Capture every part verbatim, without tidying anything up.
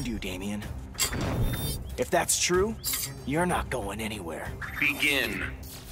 found you, Damien. If that's true, you're not going anywhere. Begin.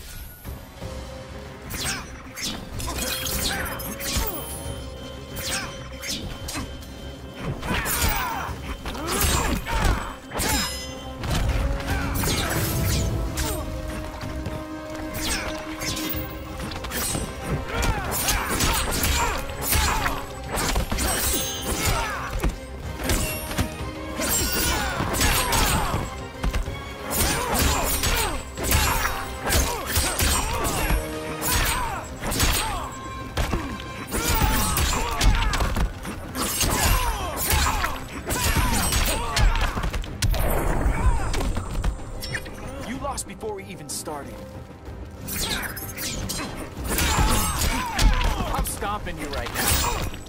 Before we even started. I'm stomping you right now.